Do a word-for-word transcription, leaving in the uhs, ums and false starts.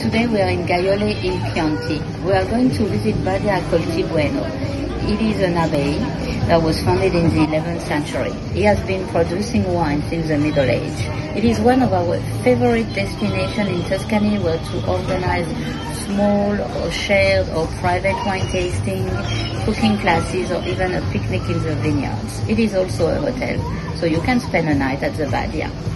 Today we are in Gaiole in Chianti. We are going to visit Badia Colti Bueno. It is an abbey that was founded in the eleventh century. It has been producing wine since the Middle Age. It is one of our favorite destinations in Tuscany where to organize small or shared or private wine tasting, cooking classes, or even a picnic in the vineyards. It is also a hotel, so you can spend a night at the Badia.